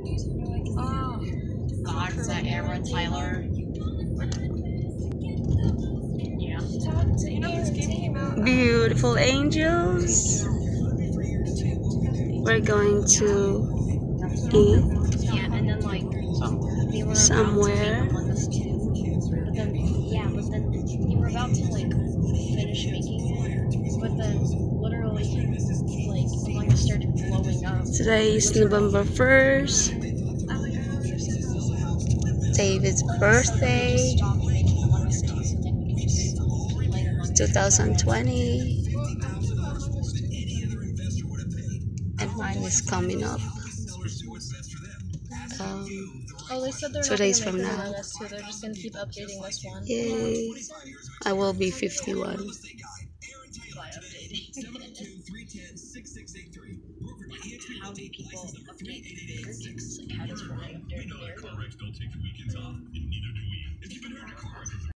Oh, God, is that Aaron Tyler? Yeah. Beautiful angels. We're going to eat Yeah, and then like they were about to make somewhere. them on this too. But then but then they were about to like finish making it. But then literally like Langix started blowing up. Today is November 1st, David's birthday, Stop making Langix too, so then we can just play Among Us. 2020, and mine is coming up. Oh, they said they're 2 not days gonna from make now. Among Us too. They're just gonna keep updating this one. Yay! I will be 51. By updating. How do people update their games? Like, how does one update their game?